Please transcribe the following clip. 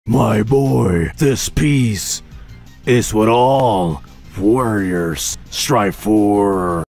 My boy, this peace is what all warriors strive for.